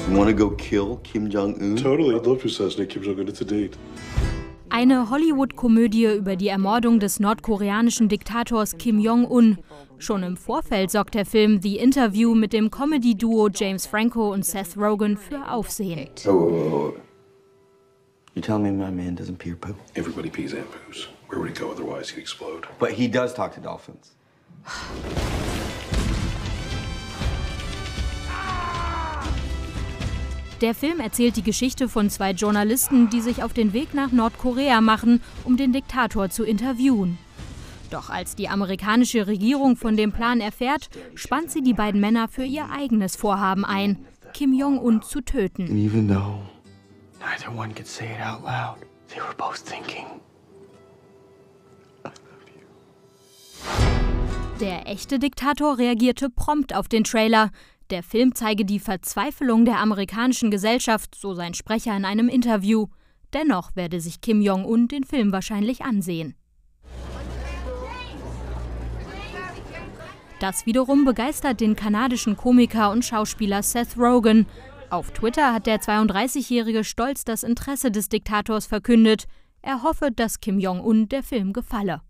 You want to go kill Kim Jong-un? Totally. I'd love to assassinate Kim Jong-un. It's a date. Eine Hollywood-Komödie über die Ermordung des nordkoreanischen Diktators Kim Jong-un. Schon im Vorfeld sorgt der Film The Interview mit dem Comedy-Duo James Franco und Seth Rogen für Aufsehen. Oh. You telling me my man doesn't pee or poo? Everybody pees and poos. Where would he go otherwise? He'd explode. But he does talk to dolphins. Der Film erzählt die Geschichte von 2 Journalisten, die sich auf den Weg nach Nordkorea machen, um den Diktator zu interviewen. Doch als die amerikanische Regierung von dem Plan erfährt, spannt sie die beiden Männer für ihr eigenes Vorhaben ein, Kim Jong-un zu töten. And even though neither one could say it out loud, they were both thinking, I love you. Der echte Diktator reagierte prompt auf den Trailer. Der Film zeige die Verzweiflung der amerikanischen Gesellschaft, so sein Sprecher in einem Interview. Dennoch werde sich Kim Jong-un den Film wahrscheinlich ansehen. Das wiederum begeistert den kanadischen Komiker und Schauspieler Seth Rogen. Auf Twitter hat der 32-Jährige stolz das Interesse des Diktators verkündet. Er hoffe, dass Kim Jong-un der Film gefalle.